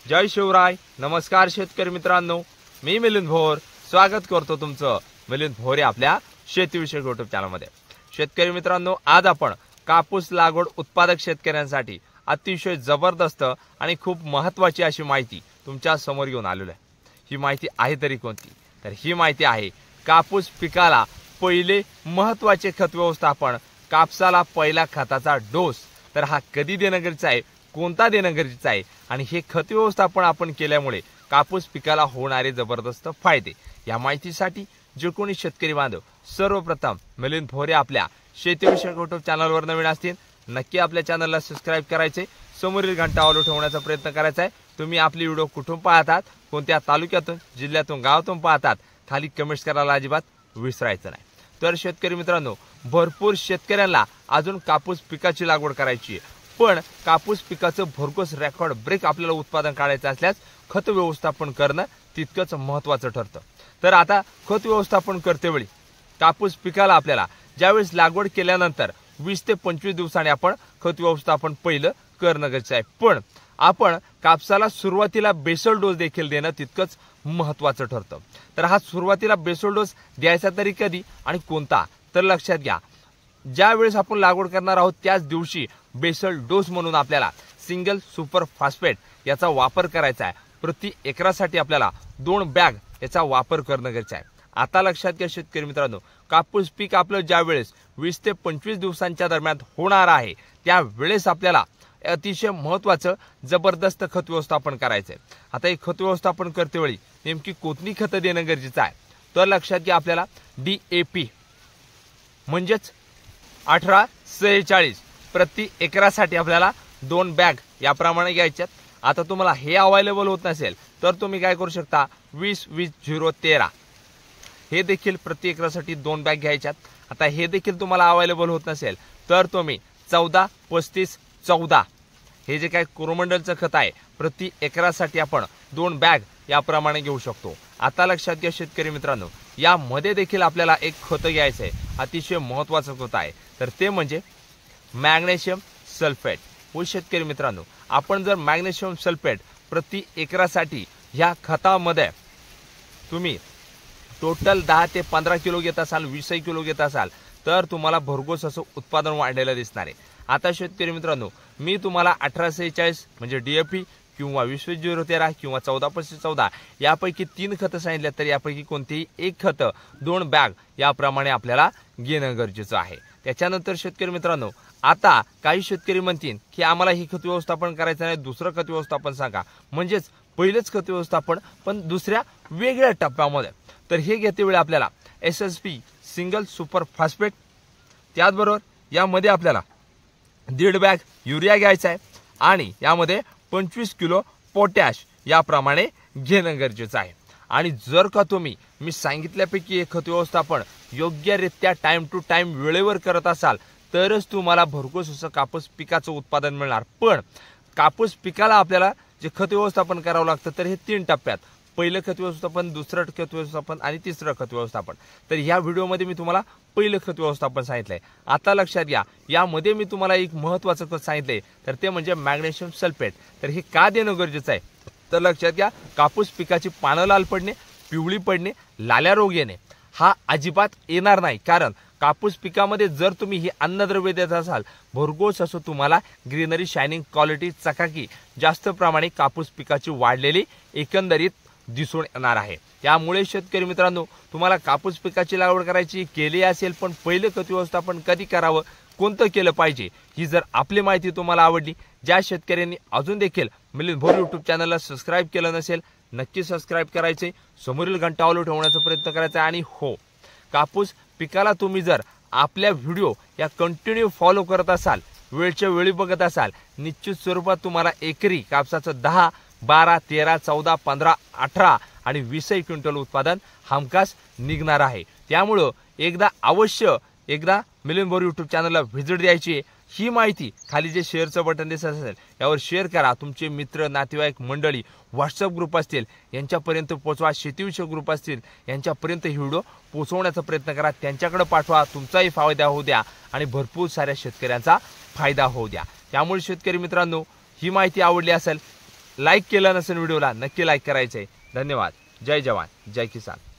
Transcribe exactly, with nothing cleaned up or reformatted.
जय शिवराय. नमस्कार शेतकरी मित्रांनो, मी मिलिंद भोर स्वागत करतो तुमचं मिलिंद भोरे आपल्या शेतीविषयक युट्यूब चॅनलमध्ये. शेतकरी मित्रांनो, आज आपण कापूस लागवड उत्पादक शेतकऱ्यांसाठी अतिशय जबरदस्त आणि खूप महत्त्वाची अशी माहिती तुमच्या समोर घेऊन आलेलो आहे. ही माहिती आहे तरी कोणती? तर ही माहिती आहे कापूस पिकाला पहिले महत्त्वाचे खत व्यवस्थापन, कापसाला पहिला खताचा डोस तर हा कधी देणं गरजेचं आहे, कोणता देणं गरजेचं आहे आणि हे खत व्यवस्थापन आपण केल्यामुळे कापूस पिकाला होणारे जबरदस्त फायदे, या माहितीसाठी जे कोणी शेतकरी बांधव सर्वप्रथम मिलिंद भोरे आपल्या शेतीविषयक युट्यूब चॅनलवर नवीन असतील, नक्की आपल्या चॅनलला सबस्क्राईब करायचे, समोरील घंटा ऑल ठेवण्याचा प्रयत्न करायचा आहे. तुम्ही आपली व्हिडिओ कुठून पाहतात, कोणत्या तालुक्यातून, जिल्ह्यातून, गावातून पाहतात, खाली कमेंट्स करायला अजिबात विसरायचं नाही. तर शेतकरी मित्रांनो, भरपूर शेतकऱ्यांना अजून कापूस पिकाची लागवड करायची आहे, पण कापूस पिकाचं भरघोस रेकॉर्ड ब्रेक आपल्याला उत्पादन काढायचं असल्यास खत व्यवस्थापन करणं तितकंच महत्त्वाचं ठरतं. तर आता खत व्यवस्थापन करतेवेळी कापूस पिकाला आपल्याला ज्यावेळेस लागवड केल्यानंतर वीस ते पंचवीस दिवसांनी आपण खत व्यवस्थापन पहिलं करणं गरजेचं आहे. पण आपण कापसाला सुरुवातीला बेसल डोस देखील देणं तितकंच महत्त्वाचं ठरतं. तर हा सुरुवातीला बेसल डोस द्यायचा तरी कधी आणि कोणता? तर लक्षात घ्या, ज्या वेळेस आपण लागवड करणार आहोत त्याच दिवशी बेसल डोस म्हणून आपल्याला सिंगल सुपर फॉस्फेट याचा वापर करायचा आहे. प्रति एकरासाठी आपल्याला दोन बॅग याचा वापर करणं गरजेचं आहे. आता लक्षात घ्या शेतकरी मित्रांनो, कापूस पीक आपलं ज्या वेळेस वीस ते पंचवीस दिवसांच्या दरम्यान होणार आहे त्यावेळेस आपल्याला अतिशय महत्त्वाचं जबरदस्त खत व्यवस्थापन करायचंय. आता हे खत व्यवस्थापन करतेवेळी नेमकी कोणती खतं देणं गरजेचं आहे? तर लक्षात घ्या, आपल्याला डी ए पी म्हणजेच अठरा सेहेचाळीस प्रति एकरासाठी आपल्याला दोन बॅग याप्रमाणे घ्यायच्यात. आता तुम्हाला हे अवेलेबल होत नसेल तर तुम्ही काय करू शकता, वीस वीस झिरो तेरा हे देखील प्रति एकरासाठी दोन बॅग घ्यायच्यात. आता हे देखील तुम्हाला अवेलेबल होत नसेल तर तुम्ही चौदा पस्तीस चौदा हे जे काय कोरोमंडलचं खत आहे प्रति एकरासाठी आपण दोन बॅग याप्रमाणे घेऊ शकतो. आता लक्षात घ्या शेतकरी मित्रांनो, यामध्ये देखील आपल्याला एक खत घ्यायचं आहे, अतिशय महत्त्वाचं खत आहे, तर ते म्हणजे मॅग्नेशियम सल्फेट. हो शेतकरी मित्रांनो, आपण जर मॅग्नेशियम सल्फेट प्रति एकरासाठी ह्या खतामध्ये तुम्ही टोटल दहा ते पंधरा किलो घेत असाल, वीसही किलो घेत असाल तर तुम्हाला भरघोस असं उत्पादन वाढलेलं दिसणार आहे. आता शेतकरी मित्रांनो, मी तुम्हाला अठरा सेहेचाळीस म्हणजे डीएपी किंवा वीस वीस झिरो तेरा किंवा चौदा पस्तीस चौदा यापैकी तीन खतं सांगितले, तर यापैकी कोणतेही एक खत दोन बॅग याप्रमाणे आपल्याला घेणं गरजेचं आहे. त्याच्यानंतर शेतकरी मित्रांनो, आता काही शेतकरी म्हणतील की आम्हाला ही खत व्यवस्थापन करायचं नाही, दुसरं खत व्यवस्थापन सांगा, म्हणजेच पहिलेच खत व्यवस्थापन पण दुसऱ्या वेगळ्या टप्प्यामध्ये. तर हे घेतेवेळी आपल्याला S S P single super phosphate, त्याचबरोबर यामध्ये आपल्याला दीड बॅग युरिया घ्यायचा आहे आणि यामध्ये पंचवीस किलो पोटॅश याप्रमाणे घेणं गरजेचं आहे. आणि जर का तुम्ही मी सांगितल्यापैकी हे खत व्यवस्थापन योग्यरित्या टाइम टू टाइम वेळेवर करत असाल तरच तुम्हाला भरघोस असं कापूस पिकाचं उत्पादन मिळणार. पण कापूस पिकाला आपल्याला जे खत व्यवस्थापन करावं लागतं तर हे तीन टप्प्यात, पहिलं खत व्यवस्थापन, दुसरं खत व्यवस्थापन आणि तिसरं खत व्यवस्थापन. तर या व्हिडिओमध्ये मी तुम्हाला पहिलं खत व्यवस्थापन सांगितलंय. आता लक्षात घ्या, यामध्ये मी तुम्हाला एक महत्त्वाचं खत सांगितलंय, तर ते म्हणजे मॅग्नेशियम सल्फेट. तर हे का देणं गरजेचं आहे? तर लक्षात घ्या, कापूस पिकाची पानं लाल पडणे, पिवळी पडणे, लाल्या रोग येणे हा अजिबात येणार नाही. कारण कापूस पिकामध्ये जर तुम्ही हे अन्नद्रव्य देत असाल, भरघोस असं तुम्हाला ग्रीनरी, शायनिंग, क्वालिटी, चकाकी जास्त प्रमाणे कापूस पिकाची वाढलेली एकंदरीत दिसून येणार आहे. त्यामुळे शेतकरी मित्रांनो, तुम्हाला कापूस पिकाची लागवड करायची केली असेल, पण पहिले खत व्यवस्थापन कधी करावं, कोणतं केलं पाहिजे, ही जर आपली माहिती तुम्हाला आवडली, ज्या शेतकऱ्यांनी अजून देखील मिलिंद भोर युट्यूब चॅनलला सबस्क्राईब केलं नसेल, नक्की सबस्क्राईब करायचे, समोरील घंटा ऑल ठेवण्याचा प्रयत्न करायचा. आणि हो, कापूस पिकाला तुम्ही जर आपल्या व्हिडिओ या कंटिन्यू फॉलो करत असाल, वेळच्या वेळी बघत असाल, निश्चित स्वरूपात तुम्हाला एकरी कापसाचं दहा बारा तेरा चौदा पंधरा अठरा आणि वीसही क्विंटल उत्पादन हमखास निघणार आहे. त्यामुळं एकदा अवश्य एकदा मिलिंद भोर युट्यूब चॅनलला व्हिजिट द्यायची. ही माहिती खाली जे शेअरचं बटन दिसत असेल यावर शेअर करा. तुमचे मित्र, नातेवाईक मंडळी, व्हॉट्सअप ग्रुप असतील यांच्यापर्यंत पोहोचवा, शेतीविषयक ग्रुप असतील यांच्यापर्यंत ही व्हिडिओ पोहोचवण्याचा प्रयत्न करा, त्यांच्याकडे पाठवा. तुमचाही फायदा होऊ द्या आणि भरपूर साऱ्या शेतकऱ्यांचा फायदा होऊ द्या. त्यामुळे शेतकरी मित्रांनो, ही माहिती आवडली असेल लाईक केलं नसेल व्हिडिओला नक्की लाईक करायचंय. धन्यवाद. जय जवान जय किसान.